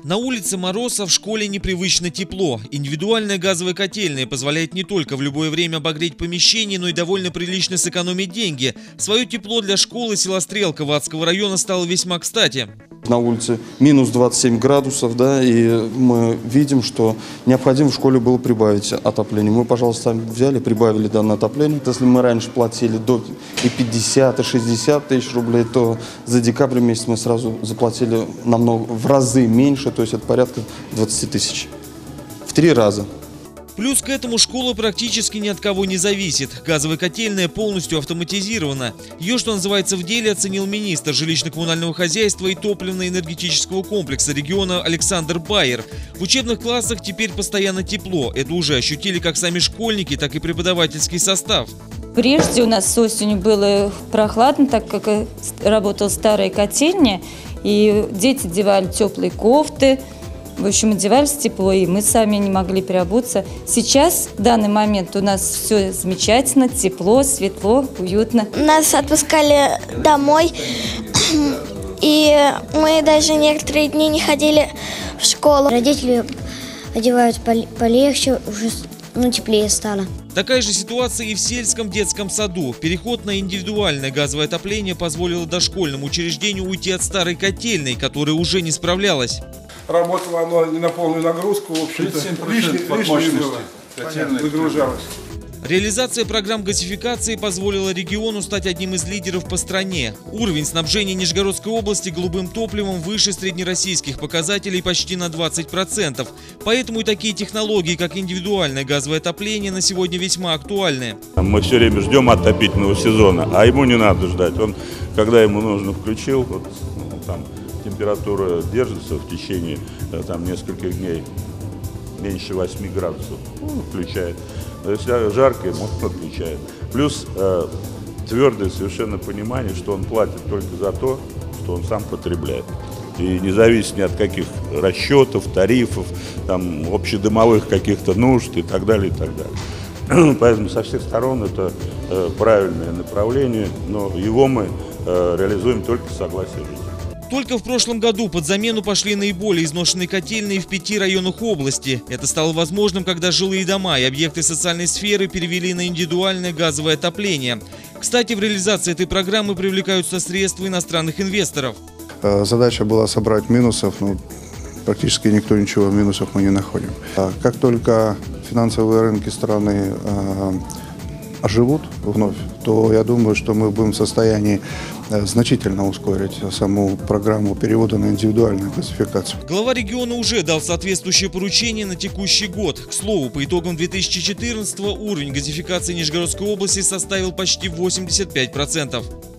На улице мороз, а в школе непривычно тепло. Индивидуальная газовая котельная позволяет не только в любое время обогреть помещение, но и довольно прилично сэкономить деньги. Свое тепло для школы села Стрелка Вятского района стало весьма кстати. На улице минус 27 градусов, да, и мы видим, что необходимо в школе было прибавить отопление. Мы, пожалуйста, взяли, прибавили данное отопление. Если мы раньше платили до и 50, и 60 тысяч рублей, то за декабрь месяц мы сразу заплатили в разы меньше, то есть это порядка 20 тысяч. В 3 раза. Плюс к этому школа практически ни от кого не зависит. Газовая котельная полностью автоматизирована. Ее, что называется, в деле оценил министр жилищно-коммунального хозяйства и топливно-энергетического комплекса региона Александр Байер. В учебных классах теперь постоянно тепло. Это уже ощутили как сами школьники, так и преподавательский состав. Прежде у нас с осенью было прохладно, так как работала старая котельня, и дети одевали теплые кофты. В общем, одевались тепло, и мы сами не могли переобуться. Сейчас, в данный момент, у нас все замечательно, тепло, светло, уютно. Нас отпускали домой, и мы даже некоторые дни не ходили в школу. Родители одевают полегче, уже теплее стало. Такая же ситуация и в сельском детском саду. Переход на индивидуальное газовое отопление позволило дошкольному учреждению уйти от старой котельной, которая уже не справлялась. Работало оно не на полную нагрузку, в общем-то, лишнее было, выгружалось. Реализация программ газификации позволила региону стать одним из лидеров по стране. Уровень снабжения Нижегородской области голубым топливом выше среднероссийских показателей почти на 20%. Поэтому и такие технологии, как индивидуальное газовое отопление, на сегодня весьма актуальны. Мы все время ждем отопительного сезона, а ему не надо ждать. Он, когда ему нужно, включил, температура держится в течение нескольких дней, меньше 8 градусов, включает. Если жарко, он отключает. Плюс твердое совершенно понимание, что он платит только за то, что он сам потребляет. И не зависит ни от каких расчетов, тарифов, общедомовых каких-то нужд и так далее, и так далее. Поэтому со всех сторон это правильное направление, но его мы реализуем только с согласия жителей. Только в прошлом году под замену пошли наиболее изношенные котельные в 5 районах области. Это стало возможным, когда жилые дома и объекты социальной сферы перевели на индивидуальное газовое отопление. Кстати, в реализации этой программы привлекаются средства иностранных инвесторов. Задача была собрать минусов, но практически никто ничего минусов мы не находим. Как только финансовые рынки страны оживут вновь, то я думаю, что мы будем в состоянии значительно ускорить саму программу перевода на индивидуальную газификацию. Глава региона уже дал соответствующее поручение на текущий год. К слову, по итогам 2014-го уровень газификации Нижегородской области составил почти 85%.